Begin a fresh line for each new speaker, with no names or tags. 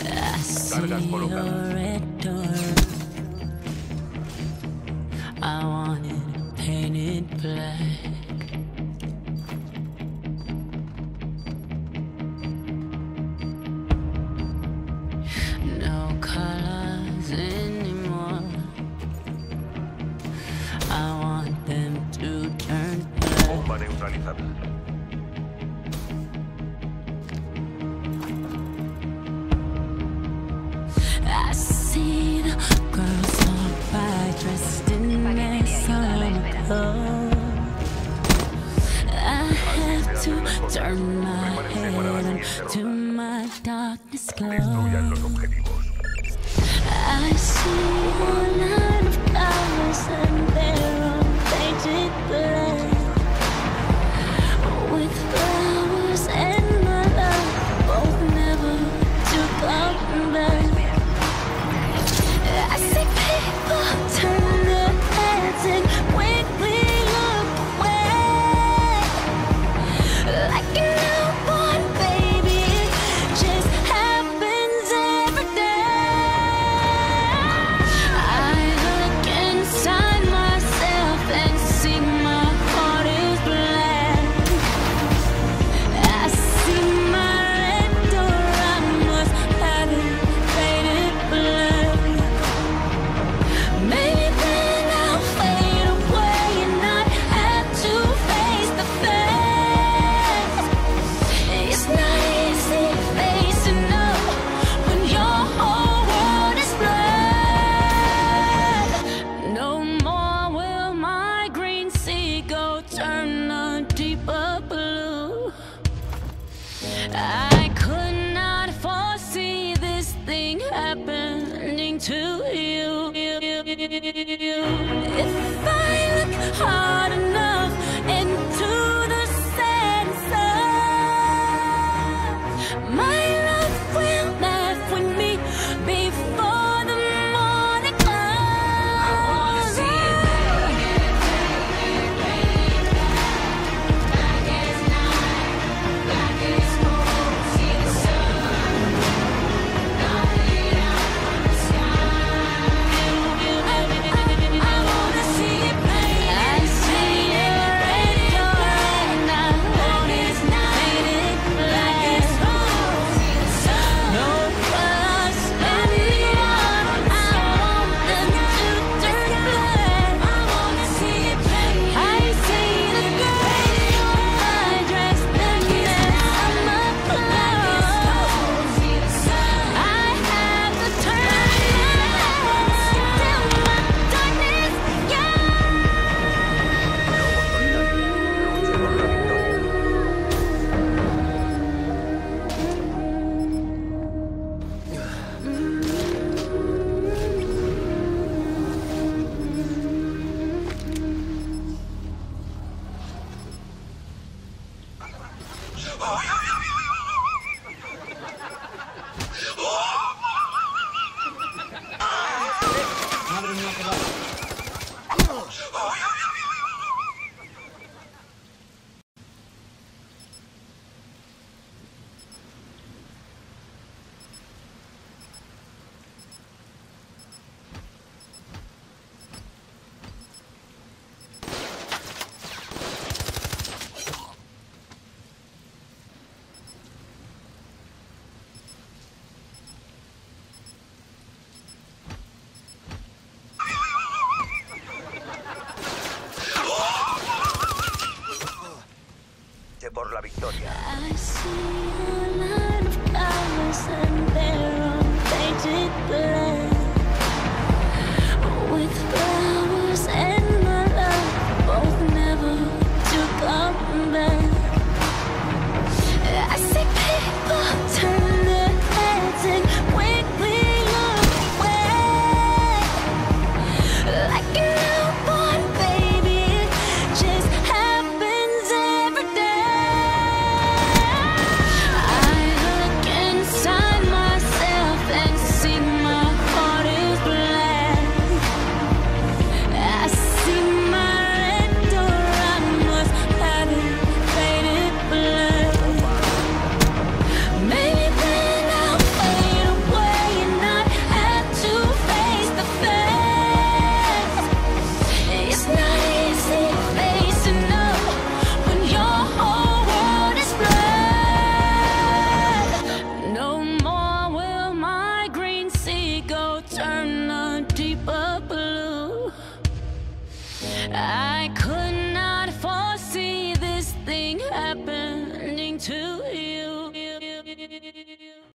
Cargas colocadas.
I want it painted black. No colors anymore. I want them to turn black.
Bomba neutralizada.
I see the girls walk by dressed in their summer clothes. I have to turn my head to my darkness
Destruyan
glow.
los objetivos.
I see a line of colors and they're all painted black. With flowers and my love, both never to come back. I see people turn their heads and quickly look away. Like a newborn baby, it just happens every day. I look inside myself and see my I